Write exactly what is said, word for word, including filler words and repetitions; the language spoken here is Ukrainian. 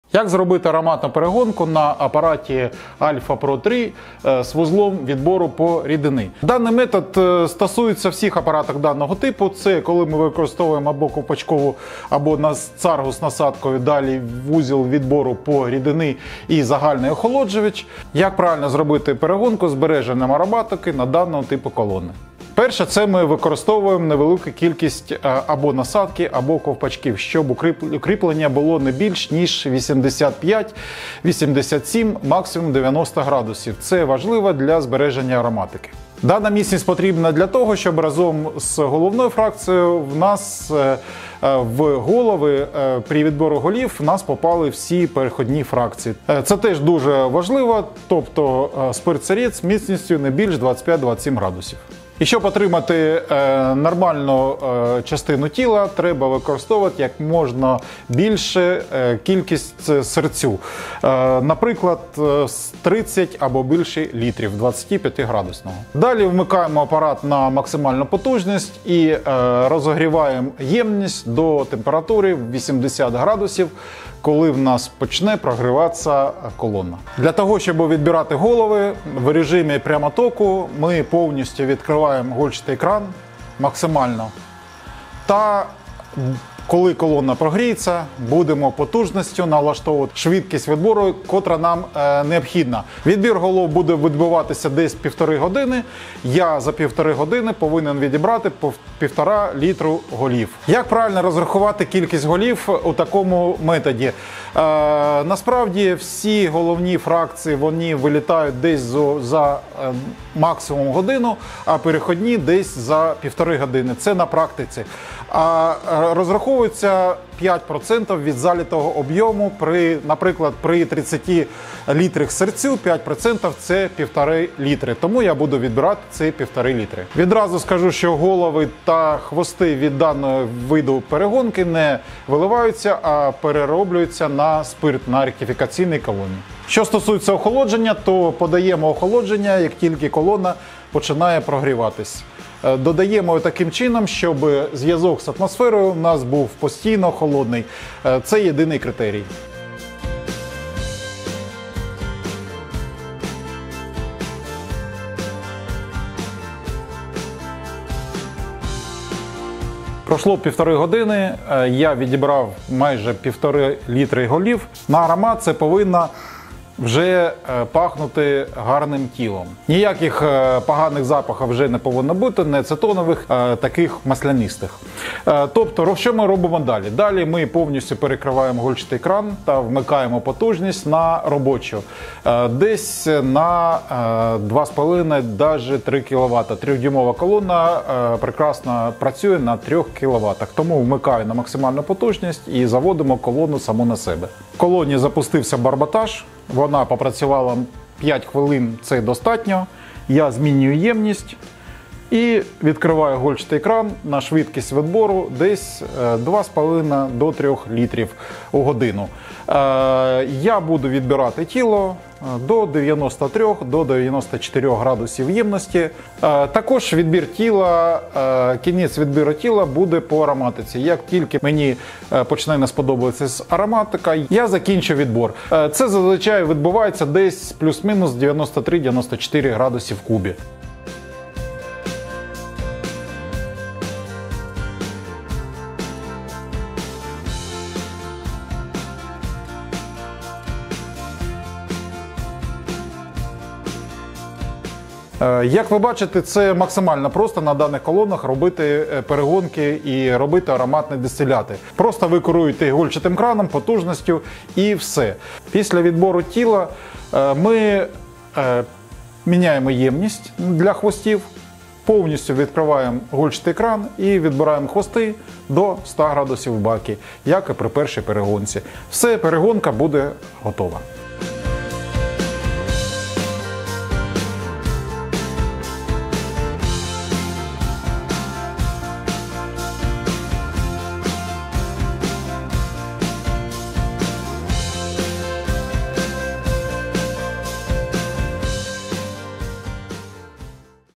Як зробити ароматну перегонку на апараті Alpha Pro три з вузлом відбору по рідини? Даний метод стосується всіх апаратів даного типу. Це коли ми використовуємо або ковпачкову, або царгу з насадкою, далі вузол відбору по рідини і загальний охолоджувач. Як правильно зробити перегонку з збереженням ароматики на даного типу колони? Перше, це ми використовуємо невелику кількість або насадки, або ковпачків, щоб укріплення було не більш ніж вісімдесят п'ять - вісімдесят сім, максимум дев'яносто градусів. Це важливо для збереження ароматики. Дана міцність потрібна для того, щоб разом з головною фракцією в нас в голови при відбору голів в нас попали всі переходні фракції. Це теж дуже важливо, тобто спирт-сирець з міцністю не більш двадцять п'ять - двадцять сім градусів. І щоб отримати е, нормальну е, частину тіла, треба використовувати як можна більше е, кількість серцю. Е, наприклад, тридцять або більше літрів двадцятип'ятиградусного. Далі вмикаємо апарат на максимальну потужність і е, розігріваємо ємність до температури вісімдесят градусів, коли в нас почне прогріватися колона. Для того, щоб відбирати голови в режимі прямотоку, ми повністю відкриваємо гольчатий кран максимально. Та коли колона прогріється, будемо потужністю налаштовувати швидкість відбору, котра нам е, необхідна. Відбір голов буде відбуватися десь півтори години. Я за півтори години повинен відібрати по півтора літру голів. Як правильно розрахувати кількість голів у такому методі? Е, насправді всі головні фракції вони вилітають десь за, за е, максимум годину, а переходні десь за півтори години. Це на практиці. А е, розраховується п'ять відсотків від залитого об'єму, при, наприклад, при тридцяти літрах серцю п'ять відсотків це півтори літри. Тому я буду відбирати ці півтори літри. Відразу скажу, що голови та хвости від даного виду перегонки не виливаються, а перероблюються на спирт, на ректифікаційній колоні. Що стосується охолодження, то подаємо охолодження, як тільки колона починає прогріватись. Додаємо таким чином, щоб зв'язок з атмосферою у нас був постійно холодний. Це єдиний критерій. Пройшло півтори години, я відібрав майже півтори літри голів. На аромат це повинно вже пахнути гарним тілом. Ніяких поганих запахів вже не повинно бути, не ацетонових, таких маслянистих. Тобто, що ми робимо далі? Далі ми повністю перекриваємо гольчатий кран та вмикаємо потужність на робочу. Десь на два з половиною - навіть три кіловата. Трьохдюймова колона прекрасно працює на трьох кіловатах. Тому вмикаю на максимальну потужність і заводимо колону саму на себе. В колоні запустився барботаж. Вона попрацювала п'ять хвилин, це достатньо. Я змінюю ємність і відкриваю гольчатий кран на швидкість відбору десь два з половиною до трьох літрів у годину. Я буду відбирати тіло до дев'яноста трьох до дев'яноста чотирьох градусів ємності. Також відбір тіла, кінець відбіру тіла буде по ароматиці. Як тільки мені почне не сподобатися ароматика, я закінчу відбор. Це зазвичай відбувається десь плюс-мінус дев'яносто три - дев'яносто чотири градуси в кубі. Як ви бачите, це максимально просто на даних колонах робити перегонки і робити ароматні дистиляти. Просто ви керуєте гольчатим краном, потужністю і все. Після відбору тіла ми міняємо ємність для хвостів, повністю відкриваємо гольчатий кран і відбираємо хвости до ста градусів в бакі, як і при першій перегонці. Все, перегонка буде готова.